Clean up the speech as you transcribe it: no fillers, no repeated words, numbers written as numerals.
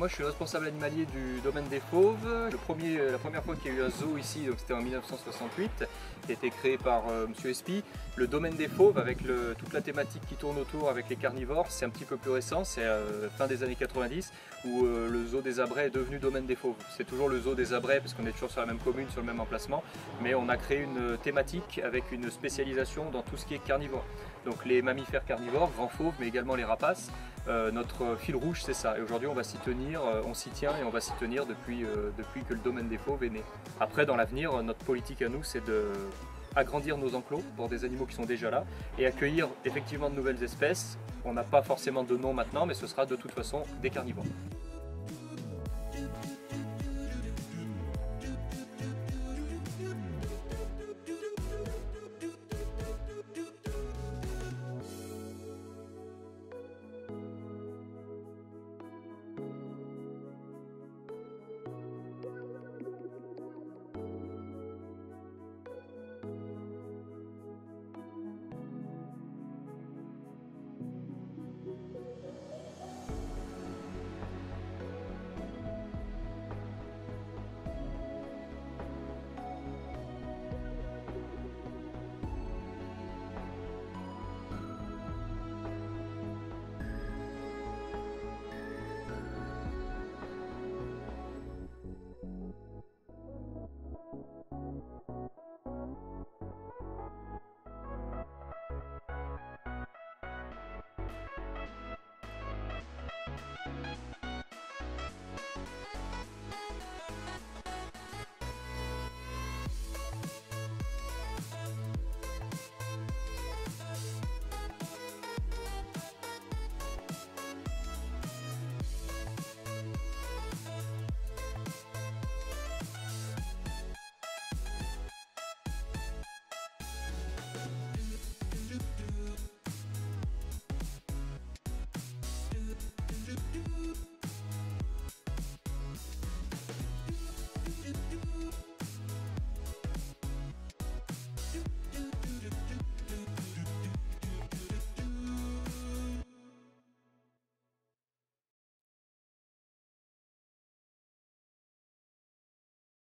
moi je suis responsable animalier du domaine des fauves. La première fois qu'il y a eu un zoo ici, c'était en 1968, qui a été créé par Monsieur Espy. Le domaine des fauves, avec toute la thématique qui tourne autour avec les carnivores, c'est un petit peu plus récent, c'est fin des années 90, où le zoo des Abrets est devenu domaine des fauves. C'est toujours le zoo des Abrets, parce qu'on est toujours sur la même commune, sur le même emplacement, mais on a créé une thématique avec une spécialisation dans tout ce qui est carnivore. Donc les mammifères carnivores, grands fauves, mais également les rapaces. Notre fil rouge, c'est ça. Et aujourd'hui, on va s'y tenir, on s'y tient et on va s'y tenir depuis que le domaine des fauves est né. Après, dans l'avenir, notre politique à nous, c'est d'agrandir nos enclos pour des animaux qui sont déjà là et accueillir effectivement de nouvelles espèces. On n'a pas forcément de nom maintenant, mais ce sera de toute façon des carnivores.